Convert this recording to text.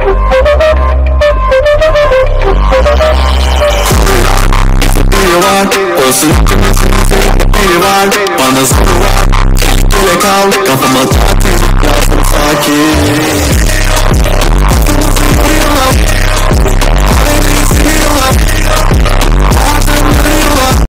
Biri var, olsun biri var, bana zoru var. Gele kal, kafama tatil, yazdım sakin.